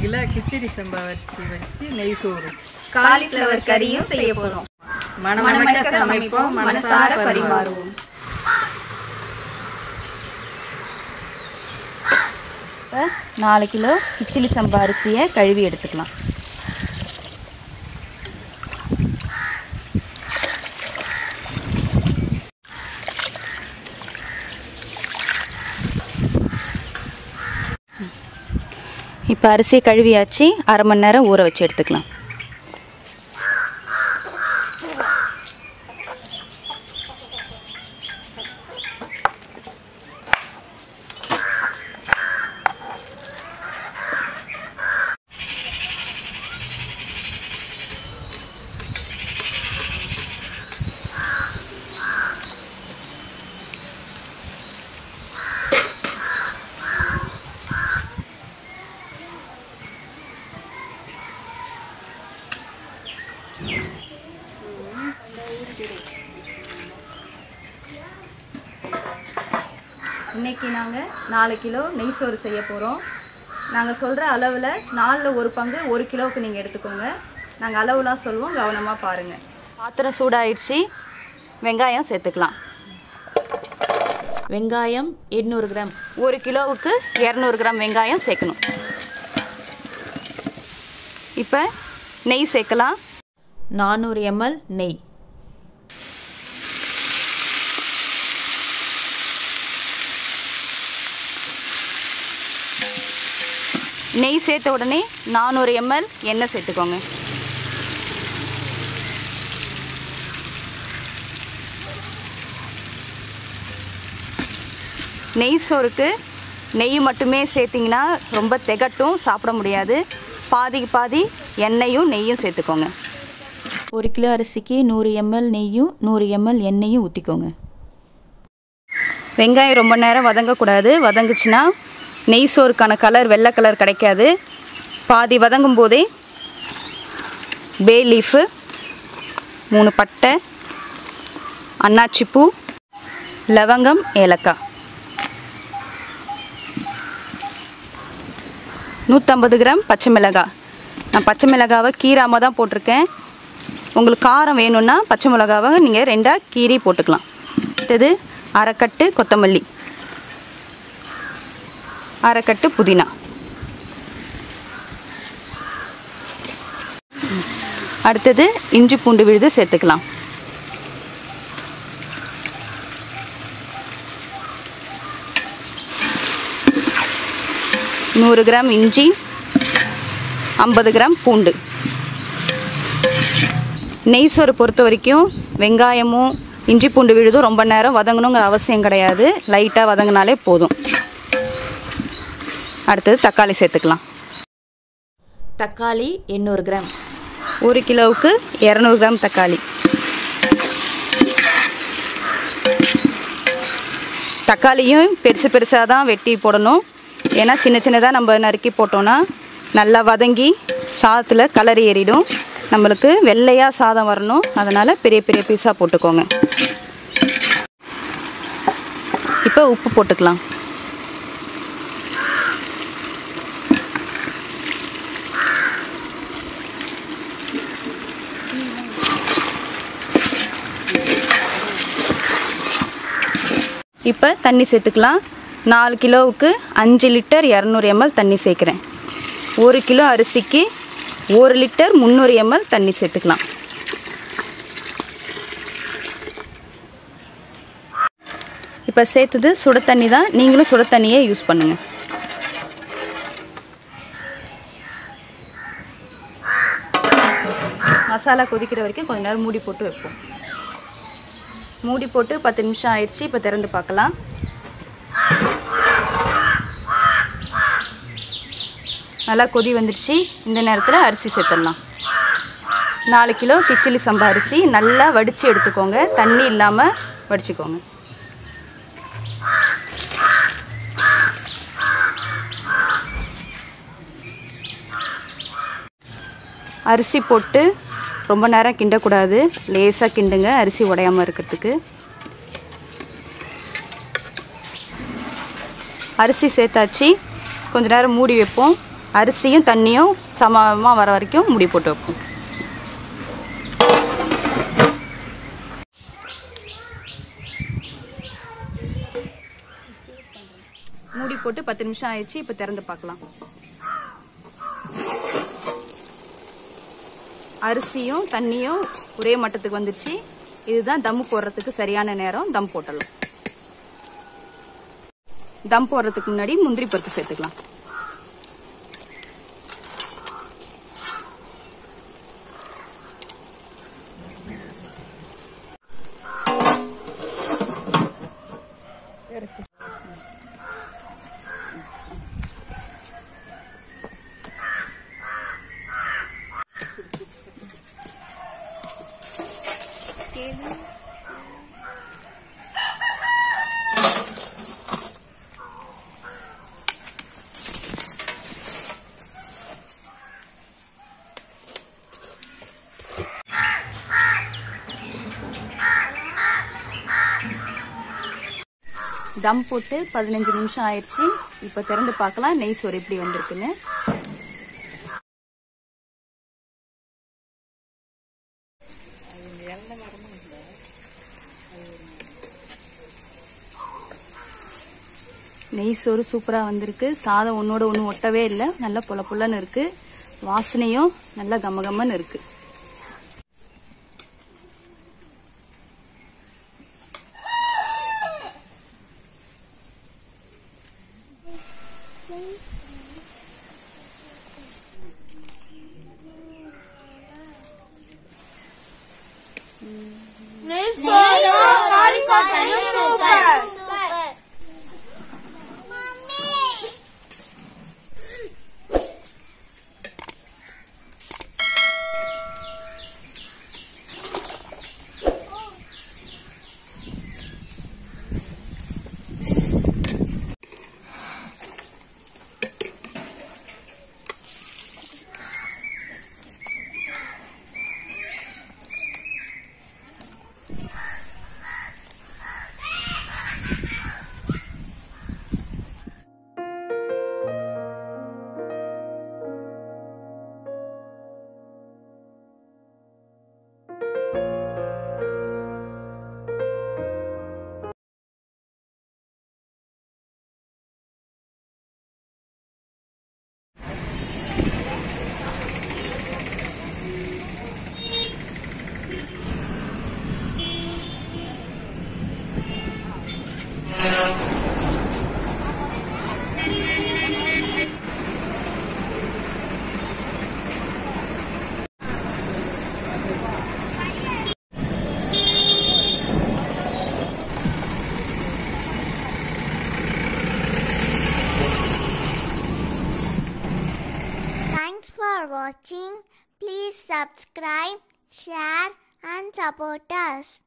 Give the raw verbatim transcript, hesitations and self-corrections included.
Kilo khichdi சம்பா அரிசி வச்சு நெய் சோறு காலிஃப்ளவர் கறியும் செய்ய போறோம். மணமணக்க சமைப்போம், மனசார பரிமாறுவோம். நாலு கிலோ கிச்சடி சம்பா அரிசியை கழுவி எடுத்துக்கலாம். இப்போ அரிசியை கழுவியாச்சு, அரை மணி நேரம் ஊற வச்சு எடுத்துக்கலாம். இன்றைக்கி நாங்கள் நாலு கிலோ நெய் சோறு செய்ய போகிறோம். நாங்கள் சொல்கிற அளவில் நாலில் ஒரு பங்கு ஒரு கிலோவுக்கு நீங்கள் எடுத்துக்கோங்க. நாங்கள் அளவுலாம் சொல்லுவோம், கவனமாக பாருங்கள். பாத்திரம் சூடாயிடுச்சு, வெங்காயம் சேர்த்துக்கலாம். வெங்காயம் எண்ணூறு கிராம், ஒரு கிலோவுக்கு இரநூறு கிராம் வெங்காயம் சேர்க்கணும். இப்போ நெய் சேர்க்கலாம். நானூறு எம்எல் நெய். நெய் சேர்த்த உடனே நானூறு எம்எல் எண்ணெய் சேர்த்துக்கோங்க. நெய் சோறுக்கு நெய் மட்டுமே சேர்த்திங்கன்னா ரொம்ப திகட்டும், சாப்பிட முடியாது. பாதிக்கு பாதி எண்ணெயும் நெய்யும் சேர்த்துக்கோங்க. ஒரு கிலோ அரிசிக்கு நூறு எம்எல் நெய்யும் நூறு எம்எல் எண்ணெயும் ஊற்றிக்கோங்க. வெங்காயம் ரொம்ப நேரம் வதங்கக்கூடாது. வதங்குச்சுன்னா நெய் சோறுக்கான கலர் வெள்ளை கலர் கிடைக்காது. பாதி வதங்கும் போதே பே லீஃபு, மூணு பட்டை, அன்னாச்சிப்பூ, லவங்கம், ஏலக்காய், நூற்றம்பது கிராம் பச்சை மிளகாய். நான் பச்சை மிளகாவை கீராமல் தான் போட்டிருக்கேன். உங்களுக்கு காரம் வேணும்னா பச்சை மிளகாவை நீங்கள் ரெண்டாக கீரி போட்டுக்கலாம். அடுத்தது அரைக்கட்டு கொத்தமல்லி, அரைக்கட்டு புதினா, அடுத்தது இஞ்சி பூண்டு விழுது சேர்த்துக்கலாம். நூறு கிராம் இஞ்சி, ஐம்பது கிராம் பூண்டு. நெய் சோறு பொறுத்த வரைக்கும் வெங்காயமும் இஞ்சி பூண்டு விழுதும் ரொம்ப நேரம் வதங்கணுங்கிற அவசியம் கிடையாது. லைட்டாக வதங்கினாலே போதும். அடுத்தது தக்காளி சேர்த்துக்கலாம். தக்காளி எண்ணூறு கிராம், ஒரு கிலோவுக்கு இரநூறு கிராம் தக்காளி. தக்காளியும் பெருசு பெருசாக தான் வெட்டி போடணும். ஏன்னா சின்ன சின்னதாக நம்ம நறுக்கி போட்டோன்னா நல்லா வதங்கி சாதத்தில் கலர் ஏறிடும். நம்மளுக்கு வெள்ளையாக சாதம் வரணும், அதனால் பெரிய பெரிய பீஸாக போட்டுக்கோங்க. இப்போ உப்பு போட்டுக்கலாம். இப்போ தண்ணி சேர்த்துக்கலாம். நாலு கிலோவுக்கு அஞ்சு லிட்டர் இரநூறு எம்எல் தண்ணி சேர்க்குறேன். ஒரு கிலோ அரிசிக்கு ஒரு லிட்டர் முந்நூறு எம்எல் தண்ணி சேர்த்துக்கலாம். இப்போ சேர்த்தது சுட தண்ணி தான், நீங்களும் சுட தண்ணியே யூஸ் பண்ணுங்கள். மசாலா கொதிக்கிற வரைக்கும் கொஞ்ச நேரம் மூடி போட்டு வைப்போம். மூடி போட்டு பத்து நிமிஷம் ஆயிடுச்சு. இப்போ திறந்து பார்க்கலாம். நல்லா கொதி வந்துடுச்சு. இந்த நேரத்தில் அரிசி சேர்த்துடலாம். நாலு கிலோ கிச்சடி சம்பா அரிசி நல்லா வடித்து எடுத்துக்கோங்க. தண்ணி இல்லாமல் வடிச்சுக்கோங்க. அரிசி போட்டு ரொம்ப நேரம் கிண்டக்கூடாது, லேசாக கிண்டுங்க அரிசி உடையாமல் இருக்கிறதுக்கு. அரிசி சேர்த்தாச்சு, கொஞ்ச நேரம் மூடி வைப்போம். அரிசியும் தண்ணியும் சமமாக வர வரைக்கும் மூடி போட்டு வைப்போம். மூடி போட்டு பத்து நிமிஷம் ஆயிடுச்சு. இப்போ திறந்து பார்க்கலாம். அரிசியும் தண்ணியும் ஒரே மட்டத்துக்கு வந்துடுச்சு. இதுதான் தம் போடுறதுக்கு சரியான நேரம். தம் போட்டலாம். தம் போடுறதுக்கு முன்னாடி முந்திரி பருப்பு சேர்த்துக்கலாம். தம் போட்டு பதினஞ்சு நிமிஷம் ஆயிடுச்சு. இப்போ திறந்து பார்க்கலாம் நெய் சோறு எப்படி வந்திருக்குன்னு. நெய் சோறு சூப்பராக வந்திருக்கு. சாதம் ஒன்னோட ஒன்று ஒட்டவே இல்லை. நல்லா பொல பொலன்னு இருக்கு. வாசனையும் நல்லா கமகமன்னு இருக்கு. Thanks for watching. Please subscribe, share and support us.